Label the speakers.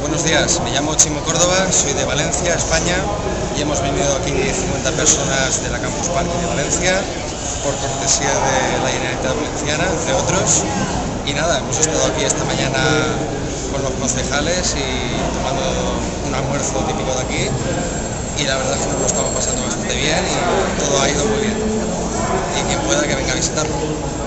Speaker 1: Buenos días, me llamo Chimo Córdoba, soy de Valencia, España, y hemos venido aquí 50 personas de la Campus Party de Valencia por cortesía de la Generalitat Valenciana, entre otros. Y nada, hemos estado aquí esta mañana con los concejales y tomando un almuerzo típico de aquí, y la verdad es que nos lo estamos pasando bastante bien y todo ha ido muy bien. Y quien pueda que venga a visitarlo.